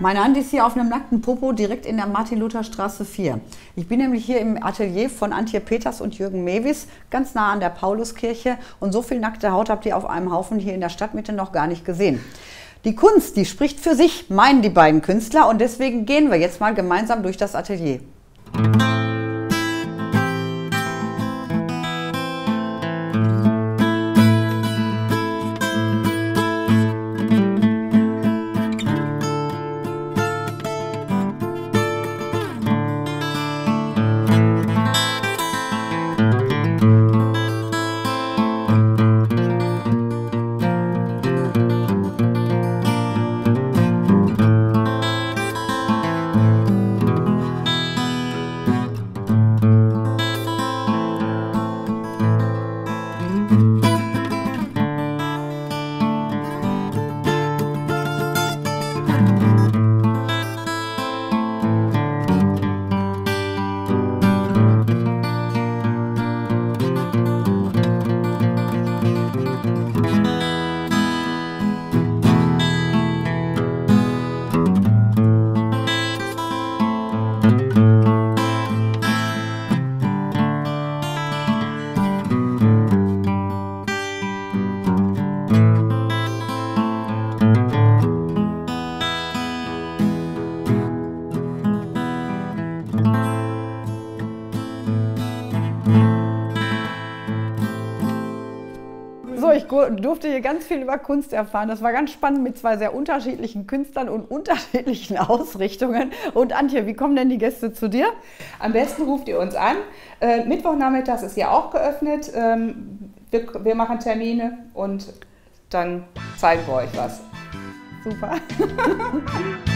Meine Hand ist hier auf einem nackten Popo direkt in der Martin-Luther-Straße 4. Ich bin nämlich hier im Atelier von Antje Peters und Jürgen Mewis, ganz nah an der Pauluskirche. Und so viel nackte Haut habt ihr auf einem Haufen hier in der Stadtmitte noch gar nicht gesehen. Die Kunst, die spricht für sich, meinen die beiden Künstler. Und deswegen gehen wir jetzt mal gemeinsam durch das Atelier. So, ich durfte hier ganz viel über Kunst erfahren. Das war ganz spannend mit zwei sehr unterschiedlichen Künstlern und unterschiedlichen Ausrichtungen. Und Antje, wie kommen denn die Gäste zu dir? Am besten ruft ihr uns an. Mittwochnachmittags ist ja auch geöffnet. Wir machen Termine und dann zeigen wir euch was. Super.